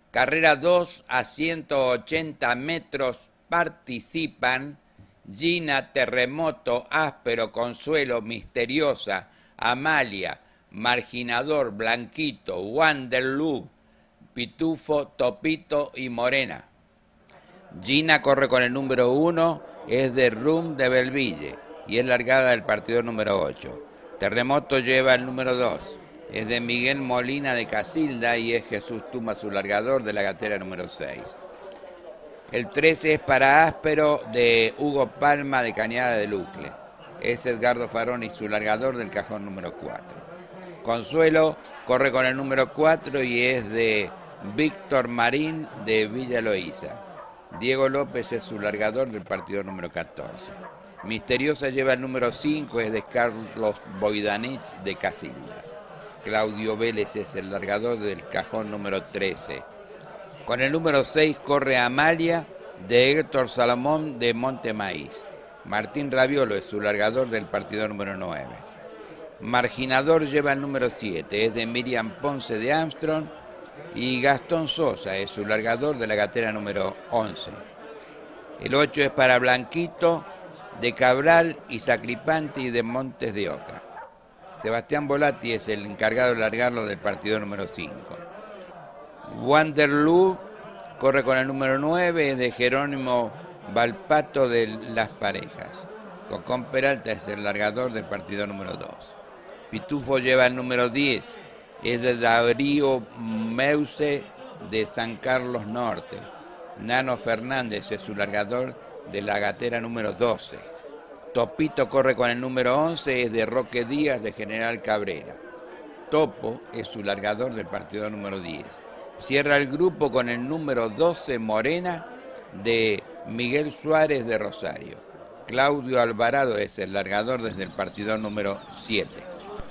Carrera 2 a 180 metros participan Gina, Terremoto, Áspero, Consuelo, Misteriosa, Amalia, Marginador, Blanquito, Wanderloo, Pitufo, Topito y Morena. Gina corre con el número 1, es de Rum de Belville y es largada del partidor número 8. Terremoto lleva el número 2, es de Miguel Molina de Casilda y es Jesús Tuma su largador de la gatera número 6. El 13 es para Áspero de Hugo Palma de Cañada de Lucle. Es Edgardo Faroni su largador del cajón número 4. Consuelo corre con el número 4 y es de Víctor Marín de Villa Loíza. Diego López es su largador del partidor número 14. Misteriosa lleva el número 5, es de Carlos Boidanich de Casilda. Claudio Vélez es el largador del cajón número 13. Con el número 6 corre Amalia de Héctor Salomón de Monte Maíz. Martín Raviolo es su largador del partidor número 9. Marginador lleva el número 7, es de Miriam Ponce de Armstrong y Gastón Sosa es su largador de la gatera número 11. El 8 es para Blanquito de Cabral y Sacripanti de Montes de Oca. Sebastián Volati es el encargado de largarlo del partidor número 5. Wanderloo corre con el número 9, es de Jerónimo Valpato de Las Parejas. Cocón Peralta es el largador del partidor número 2. Pitufo lleva el número 10, es de Darío Meuse de San Carlos Norte. Nano Fernández es su largador de la gatera número 12. Topito corre con el número 11, es de Roque Díaz de General Cabrera. Topo es su largador del partidor número 10. Cierra el grupo con el número 12, Morena, de Miguel Suárez de Rosario. Claudio Alvarado es el largador desde el partidor número 7.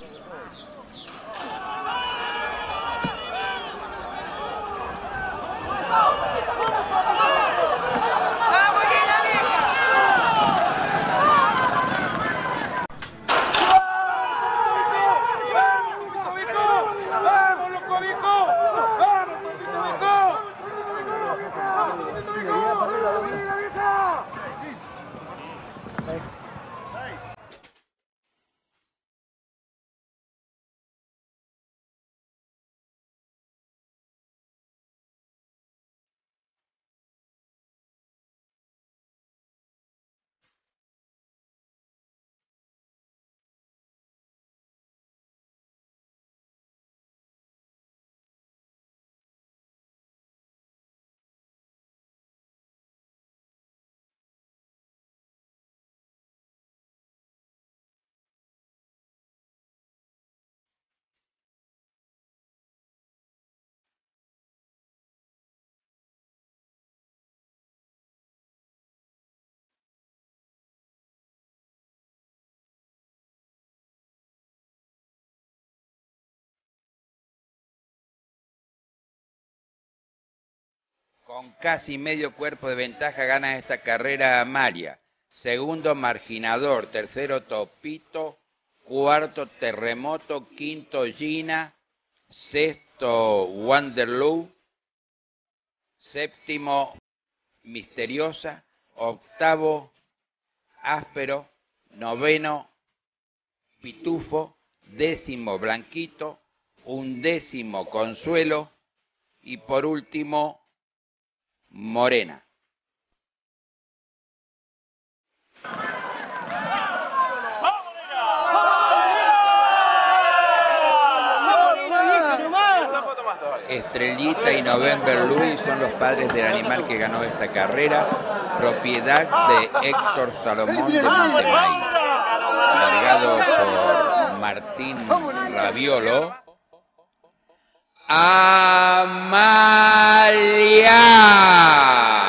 Con casi medio cuerpo de ventaja gana esta carrera Amalia. Segundo, Marginador. Tercero, Topito. Cuarto, Terremoto. Quinto, Gina. Sexto, Wanderloo. Séptimo, Misteriosa. Octavo, Áspero. Noveno, Pitufo. Décimo, Blanquito. Undécimo, Consuelo. Y por último, Morena. Estrellita y November Louis son los padres del animal que ganó esta carrera, propiedad de Héctor Salomón de Montemaíz, largado por Martín Raviolo. Amalia.